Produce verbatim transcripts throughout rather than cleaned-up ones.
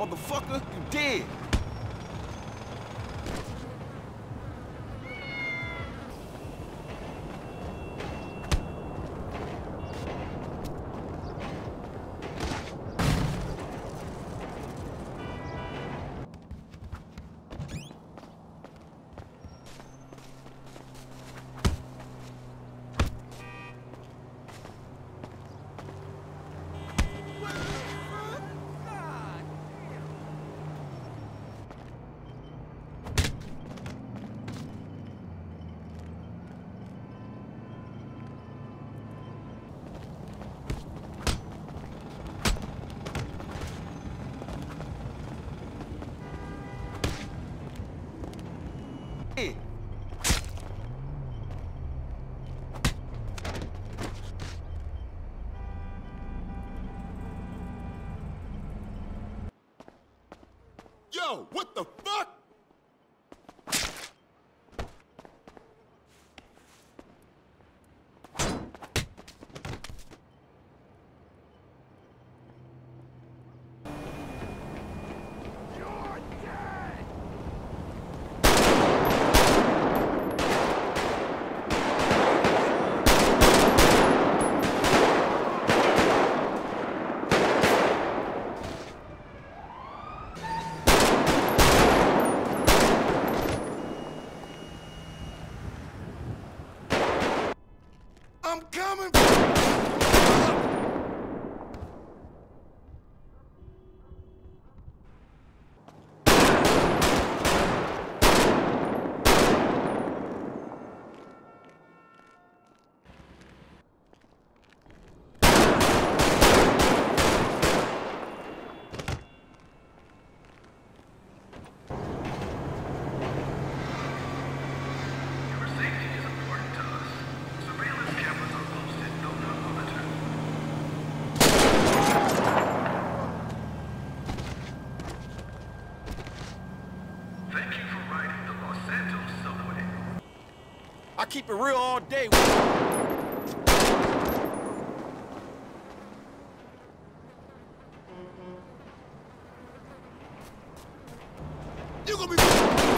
Motherfucker, you dead. Yo, what the fuck? I'm coming! I keep it real all day. You gonna be...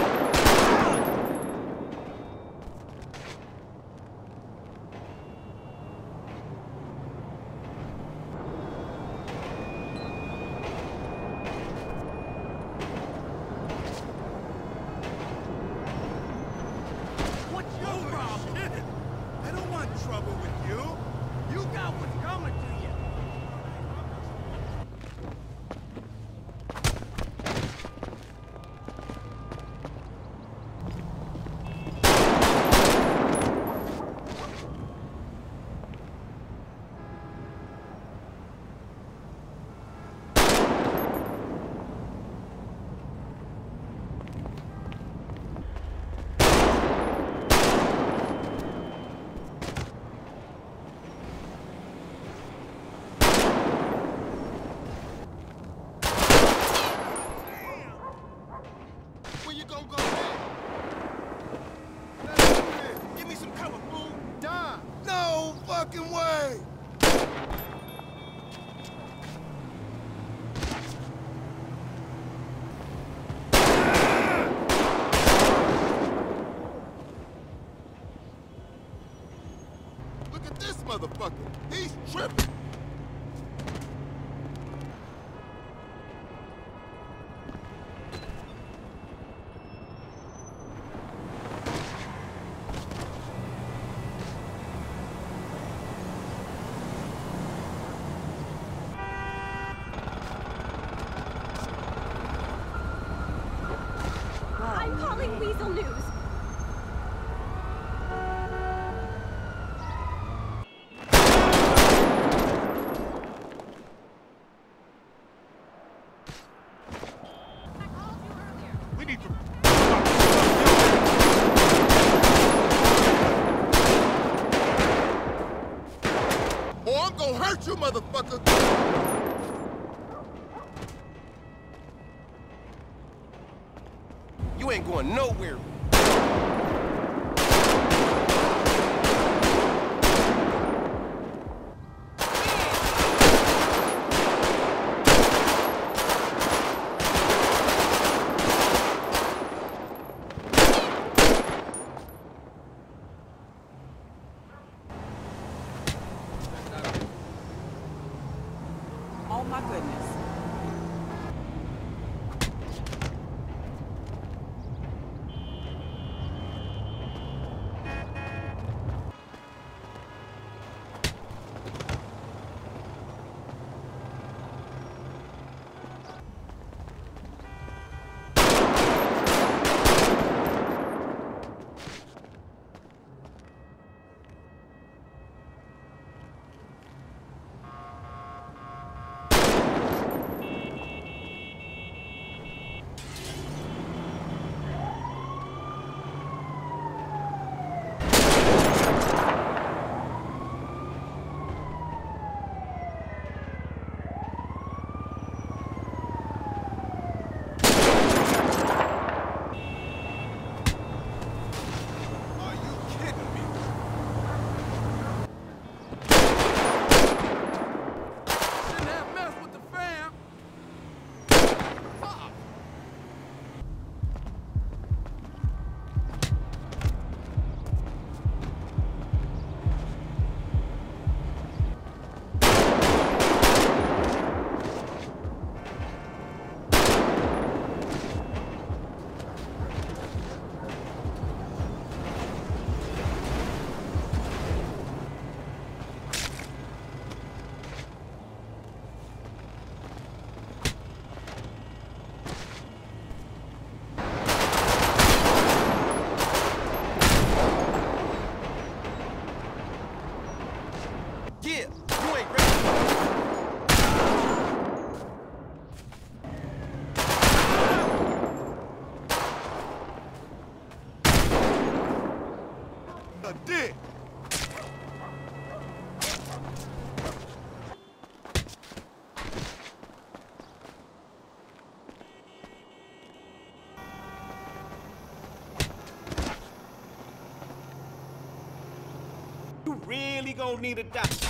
Trouble with you. You got what's coming to you. Fucking way! Look at this motherfucker. He's tripping. I'm calling Weasel News. We need to... Or I'm gonna hurt you, motherfucker! You ain't going nowhere. Oh my goodness. Dick! You really gonna need a doctor.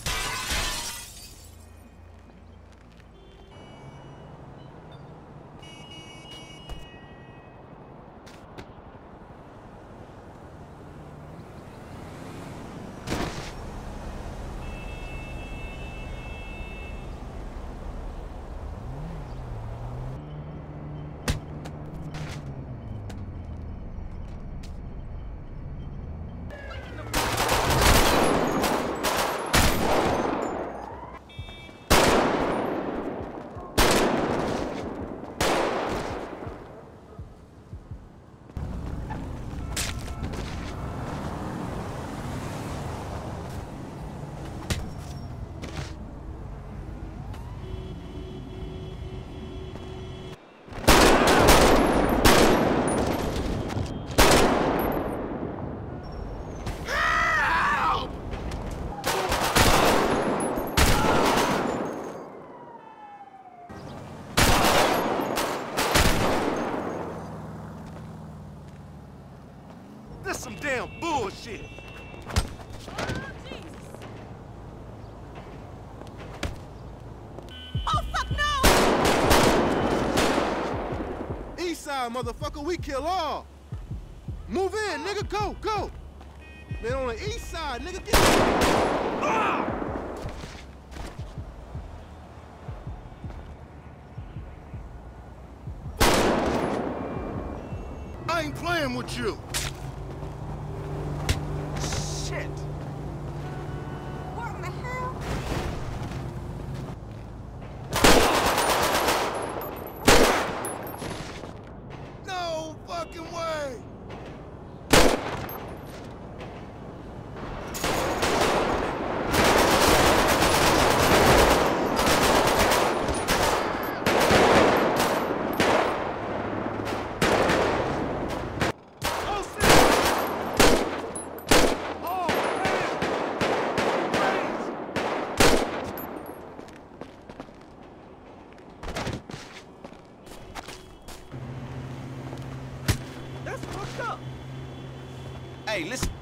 That's some damn bullshit. Oh, fuck no! East side, motherfucker, we kill all. Move in, nigga, go, go. Man, on the east side, nigga, get ah! I ain't playing with you. Shit. What in the hell? No fucking way. Hey, listen.